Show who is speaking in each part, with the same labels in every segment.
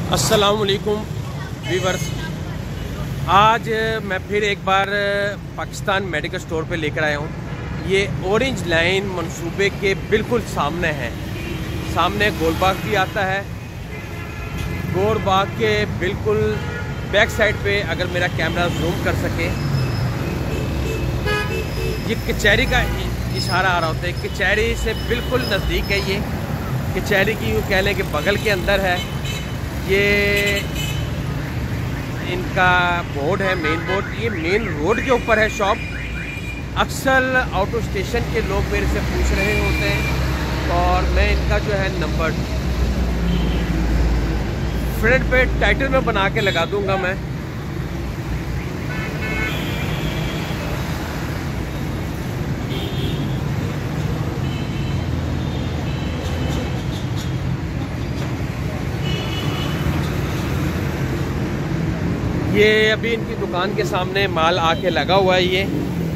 Speaker 1: अस्सलामुअलैकुम वीवर्स, आज मैं फिर एक बार पाकिस्तान मेडिकल स्टोर पे लेकर आया हूँ। ये ऑरेंज लाइन मंसूबे के बिल्कुल सामने है। सामने गोलबाग भी आता है। गोलबाग के बिल्कुल बैक साइड पे अगर मेरा कैमरा जूम कर सके, ये कचहरी का इशारा आ रहा होता है। कचहरी से बिल्कुल नज़दीक है। ये कचहरी की यूँ कह लें कि बगल के अंदर है। ये इनका बोर्ड है, मेन बोर्ड। ये मेन रोड के ऊपर है शॉप। अक्सर आउट ऑफ स्टेशन के लोग मेरे से पूछ रहे होते हैं और मैं इनका जो है नंबर फ्रंट पे टाइटल में बना के लगा दूंगा मैं। ये अभी इनकी दुकान के सामने माल आके लगा हुआ है ये।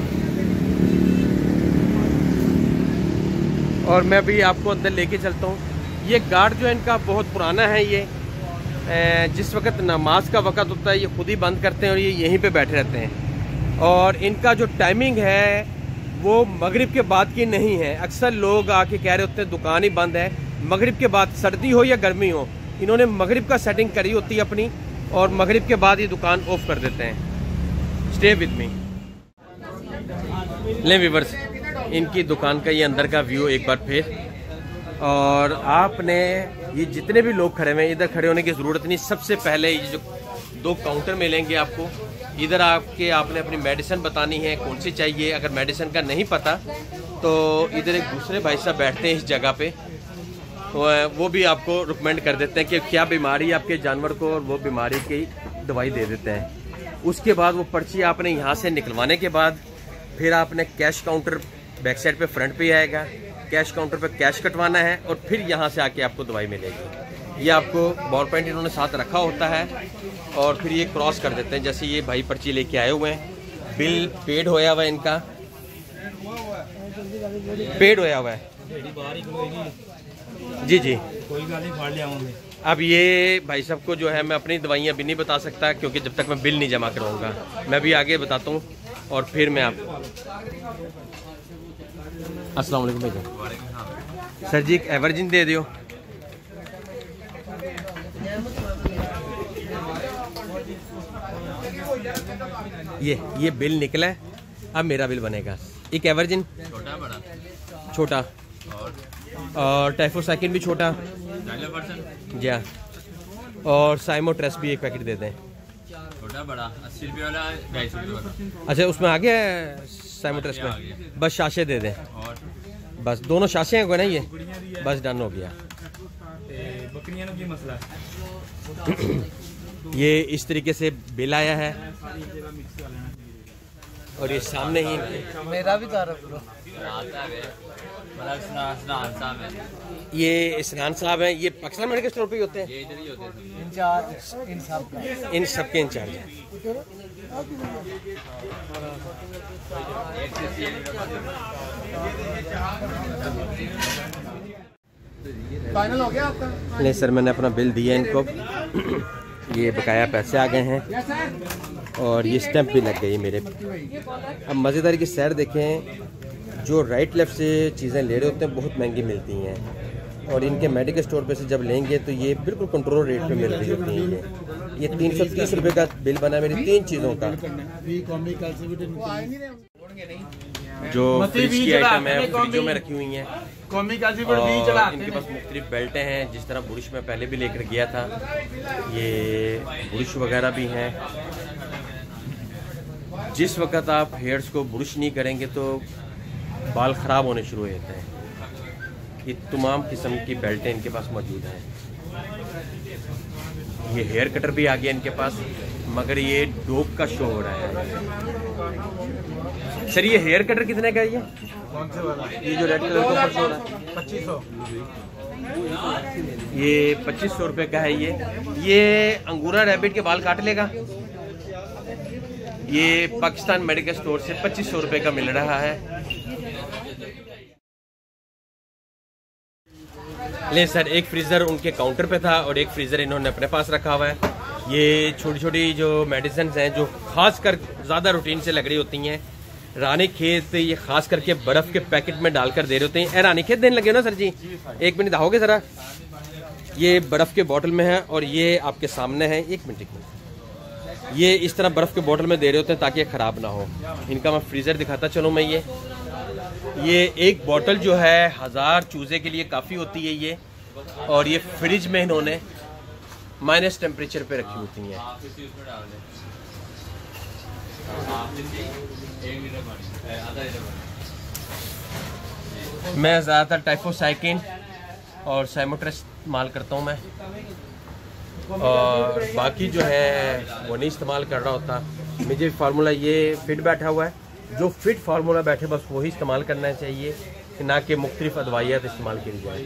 Speaker 1: और मैं अभी आपको अंदर लेके चलता हूँ। ये गार्ड जो है इनका बहुत पुराना है। ये जिस वक्त नमाज का वक़्त होता है ये खुद ही बंद करते हैं और ये यहीं पे बैठे रहते हैं। और इनका जो टाइमिंग है वो मगरिब के बाद की नहीं है। अक्सर लोग आके कह रहे होते हैं दुकान ही बंद है। मगरिब के बाद, सर्दी हो या गर्मी हो, इन्होंने मगरिब का सेटिंग करी होती है अपनी और मगरिब के बाद ये दुकान ऑफ कर देते हैं। Stay with me. ले व्यूअर्स, इनकी दुकान का ये अंदर का व्यू एक बार फिर। और आपने ये जितने भी लोग खड़े हुए हैं, इधर खड़े होने की ज़रूरत नहीं। सबसे पहले ये जो दो काउंटर मिलेंगे आपको, इधर आपने अपनी मेडिसिन बतानी है कौन सी चाहिए। अगर मेडिसिन का नहीं पता तो इधर एक दूसरे भाई साहब बैठते हैं इस जगह पे, वो भी आपको रिकमेंड कर देते हैं कि क्या बीमारी है आपके जानवर को, और वो बीमारी की दवाई दे देते हैं। उसके बाद वो पर्ची आपने यहाँ से निकलवाने के बाद फिर आपने कैश काउंटर बैक साइड पे फ्रंट पे आएगा। कैश काउंटर पे कैश कटवाना है और फिर यहाँ से आके आपको दवाई मिलेगी। ये आपको बॉल पॉइंट इन्होंने साथ रखा होता है और फिर ये क्रॉस कर देते हैं। जैसे ये भाई पर्ची लेके आए हुए हैं, बिल पेड होया हुआ है, इनका पेड होया हुआ है। जी जी,
Speaker 2: कोई गाल नहीं, फाड़ लिया हूँ।
Speaker 1: अब ये भाई साहब को जो है मैं अपनी दवाइयाँ भी नहीं बता सकता क्योंकि जब तक मैं बिल नहीं जमा करवाऊँगा। मैं भी आगे बताता हूँ और फिर मैं आपको। अस्सलाम वालेकुम भाई। सर जी एक एवर्जिन दे दियो। ये बिल निकला है, अब मेरा बिल बनेगा। एक एवर्जिन छोटा बड़ा, छोटा और टाइफोसाइकिन भी छोटा जी हाँ, और साइमोट्रेस भी एक पैकेट दे दें।
Speaker 2: छोटा बड़ा 80 रुपये वाला, 250 रुपये वाला।
Speaker 1: अच्छा, उसमें आ गया साइमोट्रेस में। बस शाशे दे दें,
Speaker 2: और
Speaker 1: बस दोनों शाशे हैं ना, ये बस डन हो गया।
Speaker 2: बकरियां की मसला
Speaker 1: ये इस तरीके से बिल आया है और ये सामने ही
Speaker 3: मेरा भी
Speaker 1: ये इसरान साहब हैं। ये पाकिस्तान मेडिकल स्टोर पे ही होते हैं।
Speaker 2: ये इधर ही होते हैं
Speaker 3: इंचार्ज,
Speaker 1: इन सब के इंचार्ज हैं।
Speaker 3: फाइनल हो गया आपका?
Speaker 1: नहीं सर, मैंने अपना बिल दिया इनको। ये बकाया पैसे आ गए हैं और ये स्टैंप भी लग गई मेरे। अब मज़ेदारी की सैर देखें, जो राइट लेफ़्ट से चीज़ें ले रहे होते हैं बहुत महंगी मिलती हैं और इनके मेडिकल स्टोर पे से जब लेंगे तो ये बिल्कुल कंट्रोल रेट पे मिल रही होती हैं। ये 330 रुपये का बिल बना मेरी 3 चीज़ों का। जो फ्रिज की आइटम है फ्रिजों में रखी हुई हैं और इनके पास मुख्तलिफ बेल्टें हैं। जिस तरह बुरुश में पहले भी लेकर गया था, ये बुरुश वगैरह भी हैं। जिस वक्त आप हेयर्स को बुरुश नहीं करेंगे तो बाल ख़राब होने शुरू हो जाते हैं। ये तमाम किस्म की बेल्टें इनके पास मौजूद हैं। ये हेयर कटर भी आ गया इनके पास, मगर ये डोप का शो हो रहा है। सर ये हेयर कटर कितने का है? ये
Speaker 3: कौन से वाला?
Speaker 1: ये जो रेड कलर का ऊपर शो हो रहा है
Speaker 3: 2500।
Speaker 1: ये 2500 रुपये का है। ये अंगूरा रैबिट के बाल काट लेगा। ये पाकिस्तान मेडिकल स्टोर से 2500 रुपये का मिल रहा है। ले सर, एक फ्रीज़र उनके काउंटर पे था और एक फ्रीज़र इन्होंने अपने पास रखा हुआ है। ये छोटी छोटी जो मेडिसिन हैं जो खास कर ज़्यादा रूटीन से लग रही होती हैं, रानी खेत ये खास करके बर्फ़ के पैकेट में डालकर दे रहे होते हैं। रानी खेत देने लगे ना सर जी, एक मिनट आओगे ज़रा। ये बर्फ़ के बोतल में है और ये आपके सामने है। एक मिनट, ये इस तरह बर्फ़ के बोतल में दे रहे होते हैं ताकि ये ख़राब ना हो। इनका मैं फ्रीज़र दिखाता चलूँ मैं। ये एक बोतल जो है 1000 चूज़े के लिए काफ़ी होती है ये, और ये फ्रिज में इन्होंने माइनस टेम्परेचर पे रखी होती हैं। मैं ज़्यादातर टाइफोसाइकिन और साइमोट्रेस इस्तेमाल करता हूँ मैं, और बाकी जो है वो नहीं इस्तेमाल कर रहा होता। मुझे फार्मूला ये फिट बैठा हुआ है, जो फिट फार्मूला बैठे बस वही इस्तेमाल करना चाहिए, ना कि मुख्तलिफ अदवाइयात इस्तेमाल की जाए।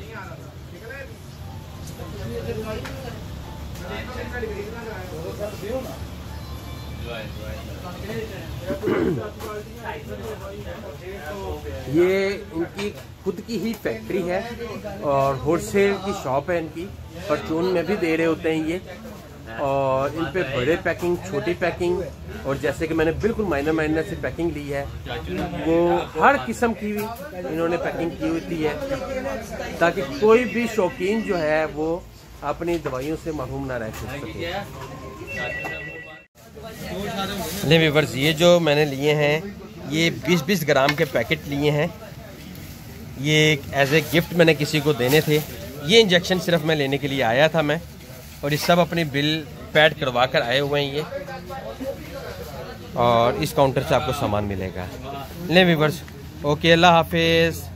Speaker 1: ये इनकी खुद की ही फैक्ट्री है और होलसेल की शॉप है इनकी। परचून में भी दे रहे होते हैं ये, और इन पे बड़े पैकिंग, छोटी पैकिंग, और जैसे कि मैंने बिल्कुल माइनर से पैकिंग ली है, वो हर किस्म की इन्होंने पैकिंग की होती है ताकि कोई भी शौकीन जो है वो अपनी दवाइयों से महरूम ना रह सके। ले व्यूअर्स, ये जो मैंने लिए हैं ये 20-20 ग्राम के पैकेट लिए हैं। ये एज ए गिफ्ट मैंने किसी को देने थे। ये इंजेक्शन सिर्फ मैं लेने के लिए आया था मैं, और ये सब अपनी बिल पैड करवा कर आए हुए हैं ये, और इस काउंटर से आपको सामान मिलेगा। ले व्यूअर्स, ओके, अल्लाह हाफिज़।